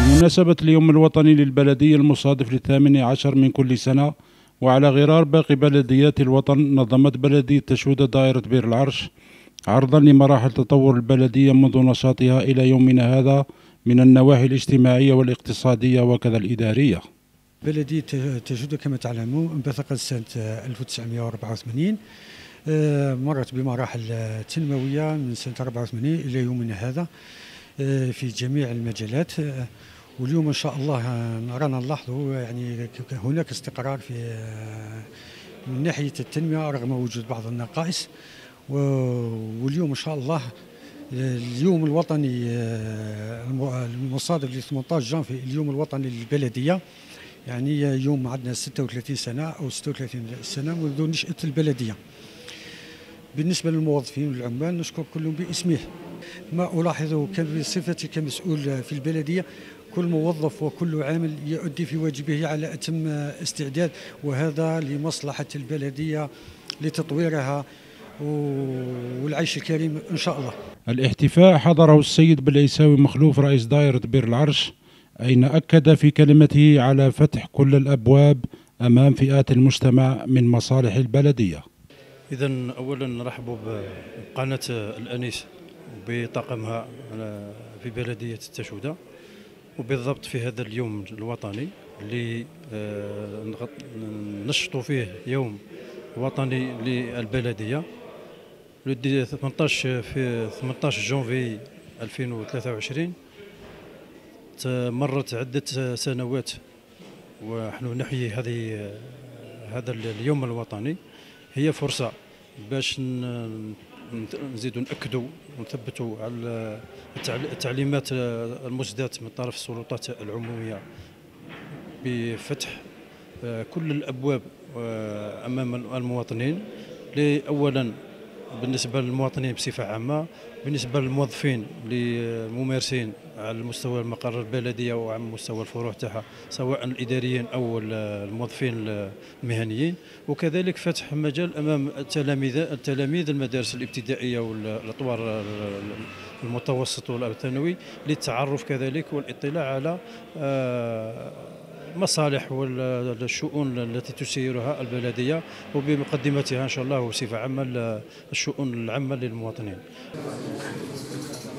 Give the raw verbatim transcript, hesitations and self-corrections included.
بمناسبة اليوم الوطني للبلدية المصادف للثامن عشر من كل سنة، وعلى غرار باقي بلديات الوطن، نظمت بلدية تشودة دائرة بير العرش عرضا لمراحل تطور البلدية منذ نشاطها إلى يومنا هذا من النواحي الاجتماعية والاقتصادية وكذا الإدارية. بلدية تشودة كما تعلمون انبثقت سنة ألف وتسعمائة وأربعة وثمانين، مرت بمراحل تنموية من سنة أربعة وثمانين إلى يومنا هذا في جميع المجالات. واليوم إن شاء الله رانا نلاحظوا يعني هناك استقرار في من ناحية التنمية رغم وجود بعض النقائص. واليوم إن شاء الله اليوم الوطني المصادف ل ثمانية عشر جانفي، اليوم الوطني للبلدية، يعني يوم عندنا ستة وثلاثين سنة أو ستة وثلاثين سنة منذ نشأة البلدية. بالنسبة للموظفين والعمال نشكر كلهم باسمه. ما ألاحظه بصفتي كمسؤول في البلدية، كل موظف وكل عامل يؤدي في واجبه على أتم استعداد، وهذا لمصلحة البلدية لتطويرها والعيش الكريم إن شاء الله. الاحتفاء حضره السيد بالعيساوي مخلوف رئيس دائرة بير العرش، أين أكد في كلمته على فتح كل الأبواب أمام فئات المجتمع من مصالح البلدية. إذن أولا نرحب بقناة الأنيس بطاقمها في بلدية تشودة، وبالضبط في هذا اليوم الوطني اللي نشطوا فيه يوم وطني للبلدية ثمانية عشر في ثمانية عشر جونفي ألفين وثلاثة وعشرين. مرت عدة سنوات ونحن نحيي هذه هذا اليوم الوطني. هي فرصة باش نزيدوا نأكدوا ونثبتوا على التعليمات المسداة من طرف السلطات العمومية بفتح كل الأبواب أمام المواطنين، أولا بالنسبة للمواطنين بصفة عامة، بالنسبة للموظفين للممارسين على مستوى المقر البلدية وعلى مستوى الفروع تاعها سواء الإداريين أو الموظفين المهنيين، وكذلك فتح مجال أمام التلاميذ التلاميذ المدارس الابتدائية والأطوار المتوسط والثانوي للتعرف كذلك والاطلاع على مصالح والشؤون التي تسيرها البلدية، وبمقدمتها إن شاء الله وبصفة عامة الشؤون العامة للمواطنين.